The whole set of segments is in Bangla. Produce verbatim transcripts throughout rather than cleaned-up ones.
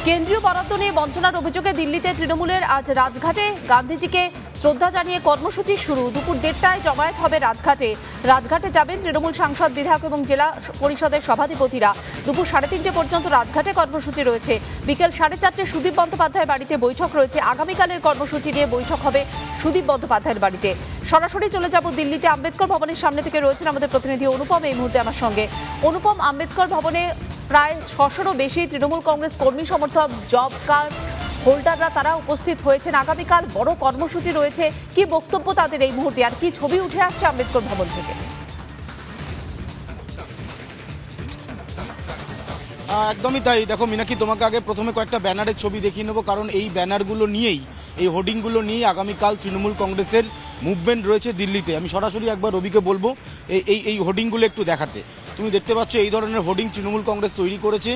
কেন্দ্রীয় বরাদ্দ নিয়ে বঞ্চনার অভিযোগে দিল্লিতে তৃণমূলের আজ রাজঘাটে গান্ধীজিকে শ্রদ্ধা জানিয়ে কর্মসূচি শুরু। দুপুর দেড়টায় জমায়েত হবে রাজঘাটে। রাজঘাটে যাবেন তৃণমূল সাংসদ, বিধায়ক এবং জেলা পরিষদের সভাধিপতিরা। দুপুর সাড়ে তিনটে পর্যন্ত রাজঘাটে কর্মসূচি রয়েছে। বিকেল সাড়ে চারটে সুদীপ বন্দ্যোপাধ্যায়ের বাড়িতে বৈঠক রয়েছে। আগামীকালের কর্মসূচি নিয়ে বৈঠক হবে সুদীপ বন্দ্যোপাধ্যায়ের বাড়িতে। সরাসরি চলে যাব দিল্লিতে। আম্বেদকর ভবনের সামনে থেকে রয়েছেন আমাদের প্রতিনিধি অনুপম এই মুহূর্তে আমার সঙ্গে। অনুপম, আম্বেদকর ভবনে প্রায় ছশোরও বেশি তৃণমূল কংগ্রেস কর্মী সমর্থক, জব কার্ড হোল্ডাররা তারা উপস্থিত হয়েছেন। আগামীকাল বড় কর্মসূচি রয়েছে, কি বক্তব্য তাদের এই মুহূর্তে, আর কি ছবি উঠে আসছে আম্বেদকর ভবন থেকে? একদমই তাই। দেখো মিনাক্ষী, তোমাকে আগে প্রথমে কয়েকটা ব্যানারের ছবি দেখিয়ে নেবো, কারণ এই ব্যানারগুলো নিয়েই, এই হোর্ডিংগুলো নিয়েই আগামীকাল তৃণমূল কংগ্রেসের মুভমেন্ট রয়েছে দিল্লিতে। আমি সরাসরি একবার রবিকে বলবো এই এই এই হোর্ডিংগুলো একটু দেখাতে। তুমি দেখতে পাচ্ছ এই ধরনের হোর্ডিং তৃণমূল কংগ্রেস তৈরি করেছে।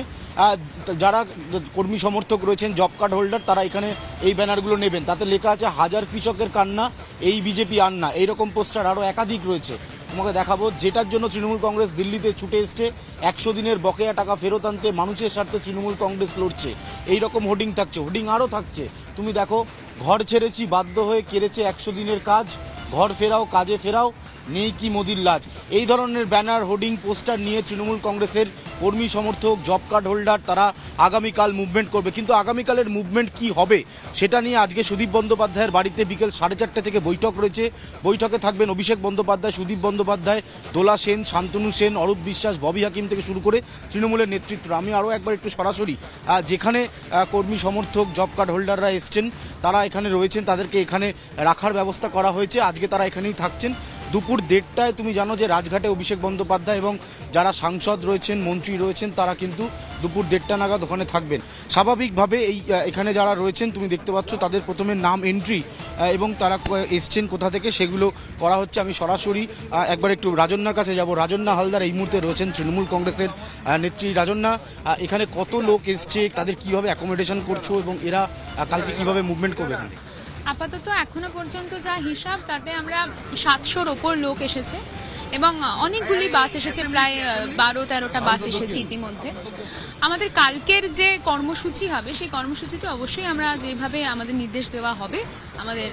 যারা কর্মী সমর্থক রয়েছেন, জব কার্ড হোল্ডার, তারা এখানে এই ব্যানারগুলো নেবেন। তাতে লেখা আছে হাজার কৃষকের কান্না, এই বিজেপি আর না। এইরকম পোস্টার আরও একাধিক রয়েছে, তোমাকে দেখাবো। যেটার জন্য তৃণমূল কংগ্রেস দিল্লিতে ছুটে এসছে, একশো দিনের বকেয়া টাকা ফেরত আনতে মানুষের স্বার্থে তৃণমূল কংগ্রেস লড়ছে, এই রকম হোর্ডিং থাকছে। হোর্ডিং আরও থাকছে, তুমি দেখো, ঘর ছেড়েছি বাধ্য হয়ে, কেড়েছে একশো দিনের কাজ, ঘর ফেরাও কাজে ফেরাও, নেই কি মোদির লাজ। এই ধরনের ব্যানার, হোর্ডিং, পোস্টার নিয়ে তৃণমূল কংগ্রেসের কর্মী সমর্থক, জব কার্ড হোল্ডার তারা আগামীকাল মুভমেন্ট করবে। কিন্তু আগামীকালের মুভমেন্ট কি হবে সেটা নিয়ে আজকে সুদীপ বন্দ্যোপাধ্যায়ের বাড়িতে বিকেল সাড়ে চারটে থেকে বৈঠক রয়েছে। বৈঠকে থাকবেন অভিষেক বন্দ্যোপাধ্যায়, সুদীপ বন্দ্যোপাধ্যায়, দোলা সেন, শান্তনু সেন, অরূপ বিশ্বাস, ববি হাকিম থেকে শুরু করে তৃণমূলের নেতৃত্ব। আমি আরও একবার একটু সরাসরি যেখানে কর্মী সমর্থক, জব কার্ড হোল্ডাররা এসছেন, তারা এখানে রয়েছেন, তাদেরকে এখানে রাখার ব্যবস্থা করা হয়েছে। আজকে তারা এখানেই থাকছেন। দুপুর দেড়টায় তুমি জানো যে রাজঘাটে অভিষেক বন্দ্যোপাধ্যায় এবং যারা সাংসদ রয়েছেন, মন্ত্রী রয়েছেন, তারা কিন্তু দুপুর দেড়টা নাগাদ ওখানে থাকবেন। স্বাভাবিকভাবে এই এখানে যারা রয়েছেন তুমি দেখতে পাচ্ছ, তাদের প্রথমে নাম এন্ট্রি এবং তারা এসছেন কোথা থেকে সেগুলো করা হচ্ছে। আমি সরাসরি একবার একটু রাজন্যার কাছে যাব। রাজন্যা হালদার এই মুহূর্তে রয়েছেন, তৃণমূল কংগ্রেসের নেত্রী। রাজন্যা, এখানে কত লোক এসছে, তাদের কিভাবে অ্যাকোমোডেশন করছো এবং এরা কালকে কিভাবে মুভমেন্ট করবে? এখানে আপাতত এখনো পর্যন্ত যা হিসাব, তাতে আমরা সাতশোর ওপর লোক এসেছে এবং অনেকগুলি বাস এসেছে, প্রায় বারো তেরোটা বাস এসেছে ইতিমধ্যে। আমাদের কালকের যে কর্মসূচি হবে, সেই কর্মসূচিতে অবশ্যই আমরা যেভাবে আমাদের নির্দেশ দেওয়া হবে, আমাদের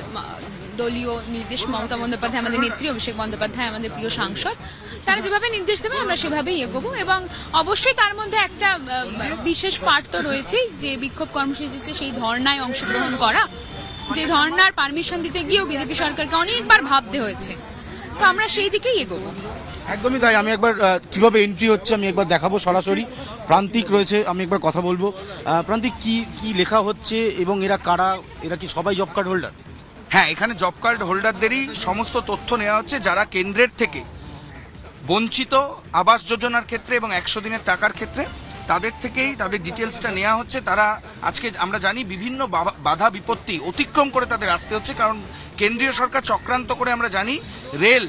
দলীয় নির্দেশ, মমতা বন্দ্যোপাধ্যায় আমাদের নেত্রী, অভিষেক বন্দ্যোপাধ্যায় আমাদের প্রিয় সাংসদ, তারা যেভাবে নির্দেশ দেবে আমরা সেভাবেই এগোবো। এবং অবশ্যই তার মধ্যে একটা বিশেষ পার্ট তো রয়েছেই, যে বিক্ষোভ কর্মসূচিতে সেই ধর্নায় অংশগ্রহণ করা, যে ধর্নার পারমিশন দিতে গিয়েও বিজেপি সরকারকে অনেকবার ভাবতে হয়েছে, তো আমরা সেই দিকেই এগোবো। একদমই তাই। আমি একবার কিভাবে এন্ট্রি হচ্ছে আমি একবার দেখাবো সরাসরি। প্রান্তিক রয়েছে, আমি একবার কথা বলবো। প্রান্তিক, কি কি লেখা হচ্ছে এবং এরা কারা? এরা কি সবাই জব কার্ড হোল্ডার? হ্যাঁ, এখানে জব কার্ড হোল্ডারদেরই সমস্ত তথ্য নেওয়া হচ্ছে, যারা কেন্দ্রের থেকে বঞ্চিত আবাস যোজনার ক্ষেত্রে এবং একশো দিনের টাকার ক্ষেত্রে, তাদের থেকেই তাদের ডিটেলসটা নেওয়া হচ্ছে। তারা আজকে আমরা জানি বিভিন্ন বাধা বিপত্তি অতিক্রম করে তাদের আসতে হচ্ছে, কারণ কেন্দ্রীয় সরকার চক্রান্ত করে আমরা জানি রেল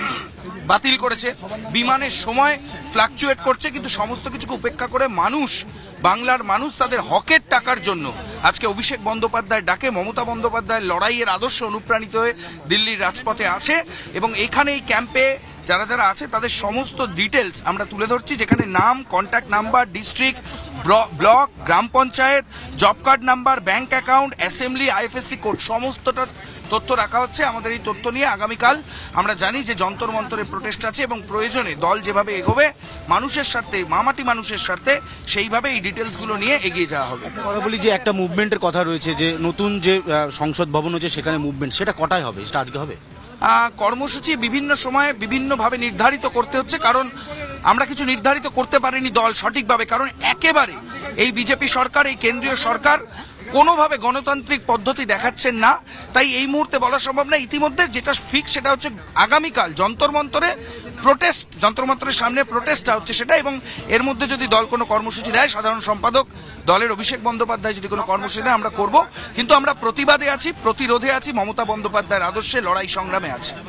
বাতিল করেছে, বিমানের সময় ফ্লাকচুয়েট করছে, কিন্তু সমস্ত কিছুকে উপেক্ষা করে মানুষ, বাংলার মানুষ তাদের হকের টাকার জন্য আজকে অভিষেক বন্দ্যোপাধ্যায় ডাকে, মমতা বন্দ্যোপাধ্যায়ের লড়াইয়ের আদর্শ অনুপ্রাণিত হয়ে দিল্লির রাজপথে আছে। এবং এখানে এই ক্যাম্পে যারা যারা আছে তাদের সমস্ত ডিটেলস আমরা তুলে ধরছি, যেখানে নাম, কন্ট্যাক্ট নাম্বার, ডিস্ট্রিক্ট, ব্লক, গ্রাম panchayat, job card number, bank account, assembly, IFSC code, সমস্তটা তথ্য রাখা হচ্ছে। আমাদের এই তথ্য নিয়ে আগামীকাল আমরা জানি যে যন্তর মন্তরের প্রোটেস্ট আছে এবং প্রয়োজনে দল যেভাবে এগোবে মানুষের স্বার্থে, মামাটি মানুষের স্বার্থে, সেইভাবে এই ডিটেলসগুলো নিয়ে এগিয়ে যাওয়া হবে। কথা বলি যে একটা মুভমেন্টের কথা রয়েছে, যে নতুন যে সংসদ ভবন হচ্ছে সেখানে মুভমেন্ট, সেটা কটায় হবে? সেটা আজকে হবে? কর্মসূচি বিভিন্ন সময়ে বিভিন্নভাবে নির্ধারিত করতে হচ্ছে, কারণ আমরা কিছু নির্ধারিত করতে পারিনি দল সঠিকভাবে, কারণ একেবারে এই বিজেপি সরকার, এই কেন্দ্রীয় সরকার কোনোভাবে গণতান্ত্রিক পদ্ধতি দেখাচ্ছেন না, তাই এই মুহূর্তে বলা সম্ভব না। ইতিমধ্যে যেটা ফিক্স সেটা হচ্ছে আগামীকাল যন্তর মন্তরে প্রোটেস্ট, যন্তর মন্তরের সামনে প্রোটেস্টটা হচ্ছে সেটা। এবং এর মধ্যে যদি দল কোনো কর্মসূচি দেয়, সাধারণ সম্পাদক দলের অভিষেক বন্দ্যোপাধ্যায় যদি কোনো কর্মসূচি দেয় আমরা করব, কিন্তু আমরা প্রতিবাদে আছি, প্রতিরোধে আছি, মমতা বন্দ্যোপাধ্যায়ের আদর্শে লড়াই সংগ্রামে আছি।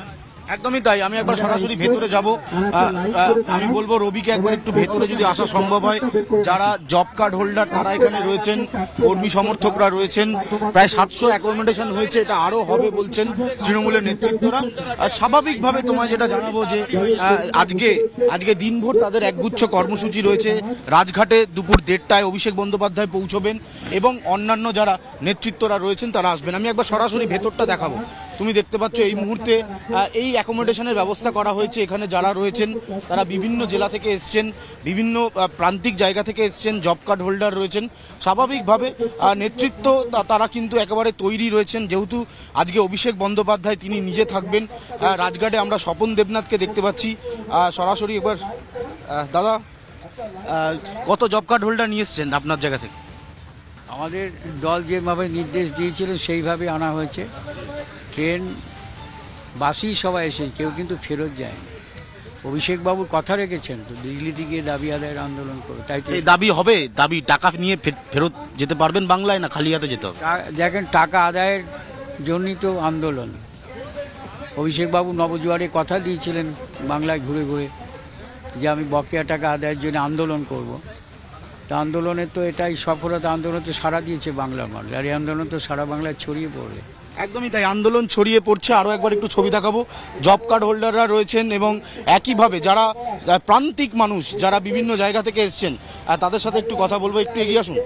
একদমই তাই। আমি একবার সরাসরি ভেতরে যাব। আমি বলবো রবিকে একবার একটু ভেতরে যদি আসা সম্ভব হয়। যারা জব কার্ড হোল্ডার তারা এখানে রয়েছেন, কর্মী সমর্থকরা রয়েছেন, প্রায় সাতশো অ্যাকোমোডেশন হয়েছে, এটা আরো হবে বলছেন তৃণমূলের নেতৃত্বরা। স্বাভাবিকভাবে তোমায় যেটা জানাবো যে আজকে আজকে দিনভর তাদের একগুচ্ছ কর্মসূচি রয়েছে। রাজঘাটে দুপুর দেড়টায় অভিষেক বন্দ্যোপাধ্যায় পৌঁছবেন এবং অন্যান্য যারা নেতৃত্বরা রয়েছেন তারা আসবেন। আমি একবার সরাসরি ভেতরটা দেখাবো। তুমি দেখতে পাচ্ছ এই মুহূর্তে এই অ্যাকোমোডেশনের ব্যবস্থা করা হয়েছে। এখানে যারা রয়েছেন তারা বিভিন্ন জেলা থেকে এসছেন, বিভিন্ন প্রান্তিক জায়গা থেকে এসছেন, জব কার্ড হোল্ডার রয়েছেন। স্বাভাবিকভাবে নেতৃত্ব তারা কিন্তু একেবারে তৈরি রয়েছেন, যেহেতু আজকে অভিষেক বন্দ্যোপাধ্যায় তিনি নিজে থাকবেন রাজঘাটে। আমরা স্বপন দেবনাথকে দেখতে পাচ্ছি সরাসরি। একবার দাদা, কত জব কার্ড হোল্ডার নিয়ে এসছেন আপনার জায়গা থেকে? আমাদের দল যেভাবে নির্দেশ দিয়েছিলেন সেইভাবে আনা হয়েছে। ট্রেন বাসই সবাই এসে, কেউ কিন্তু ফেরত যায়। অভিষেক বাবুর কথা রেখেছেন তো দিল্লিতে গিয়ে দাবি আদায়ের আন্দোলন করো, তাই তো দাবি হবে। দাবি টাকা নিয়ে ফেরত যেতে পারবেন বাংলায়, না খালি হাতে যেতে হবে? দেখেন, টাকা আদায়ের জন্যই তো আন্দোলন। অভিষেক বাবু নবজোয়ারে কথা দিয়েছিলেন বাংলায় ঘুরে ঘুরে যে আমি বকেয়া টাকা আদায়ের জন্য আন্দোলন করব। তা আন্দোলনের তো এটাই সফলতা, আন্দোলন তো সাড়া দিয়েছে বাংলার মানুষ, আর এই আন্দোলন তো সারা বাংলায় ছড়িয়ে পড়বে। একদমই তাই, আন্দোলন ছড়িয়ে পড়ছে। আরও একবার একটু ছবি দেখাবো। জব কার্ড হোল্ডাররা রয়েছেন এবং একইভাবে যারা প্রান্তিক মানুষ যারা বিভিন্ন জায়গা থেকে এসছেন তাদের সাথে একটু কথা বলবো। একটু এগিয়ে আসুন।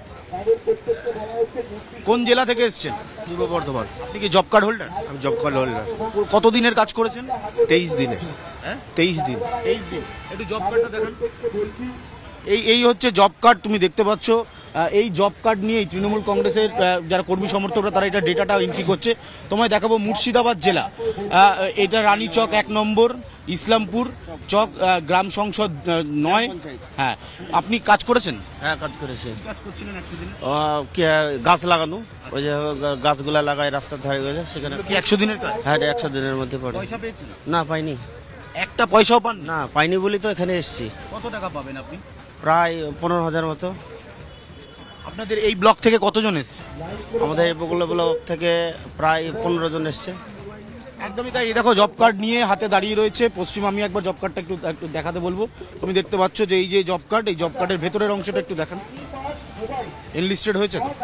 কোন জেলা থেকে এসছেন? পূর্ব বর্ধমান। আপনি কি জব কার্ড হোল্ডার? আমি জব কার্ড হোল্ডার। কতদিনের কাজ করেছেন? তেইশ দিনে। হ্যাঁ, তেইশ দিন। তেইশ দিন। একটু জব কার্ডটা দেখান। এই এই হচ্ছে জব কার্ড, তুমি দেখতে পাচ্ছ। এই জব কার্ড নিয়েই তৃণমূল কংগ্রেসের যারা কর্মী সমর্থকরা তারা এটা ডেটাটা এন্ট্রি করছে। তোমায় দেখাবো মুর্শিদাবাদ জেলা, এটা রানীচক এক নম্বর, ইসলামপুর চক, গ্রাম সংসদ নয়। হ্যাঁ, আপনি কাজ করেছেন? হ্যাঁ, কাজ করেছে। কাজ করছিলেন একশো দিন? গাছ লাগানো, ওই যে গাছগুলা লাগায় রাস্তার ধারে গেছে, সেখানে কি একশো দিনের কাজ? হ্যাঁ, একশো দিনের মধ্যে পড়ে। পয়সা পেয়েছেন? না, পাইনি। একটা পয়সাও পান না, পাইনি বলি তো এখানে এসছি। কত টাকা পাবেন আপনি? প্রায় পনেরো হাজার মতো। আপনাদের এই ব্লক থেকে কতজন এসছে? আমাদের এই বগুলা ব্লক থেকে প্রায় পনেরো জন এসছে। একদমই তাই। এই দেখো জব কার্ড নিয়ে হাতে দাঁড়িয়ে রয়েছে পশ্চিম। আমি একবার জব কার্ডটা একটু একটু দেখাতে বলবো। তুমি দেখতে পাচ্ছ যে এই যে জব কার্ড, এই জব কার্ডের ভেতরের অংশটা একটু দেখান। এনলিস্টেড হয়েছে তো?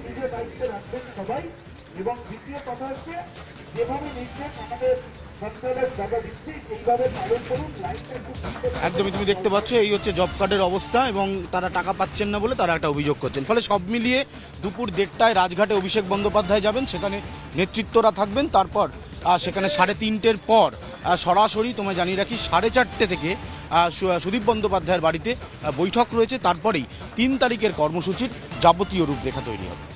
একদমই, তুমি দেখতে পাচ্ছ এই হচ্ছে জব কার্ডের অবস্থা এবং তারা টাকা পাচ্ছেন না বলে তারা একটা অভিযোগ করছেন। ফলে সব মিলিয়ে দুপুর দেড়টায় রাজঘাটে অভিষেক বন্দ্যোপাধ্যায় যাবেন, সেখানে নেতৃত্বরা থাকবেন। তারপর সেখানে সাড়ে তিনটের পর সরাসরি তোমায় জানিয়ে রাখি সাড়ে চারটে থেকে সুদীপ বন্দ্যোপাধ্যায়ের বাড়িতে বৈঠক রয়েছে। তারপরেই তিন তারিখের কর্মসূচির যাবতীয় রূপরেখা তৈরি হবে।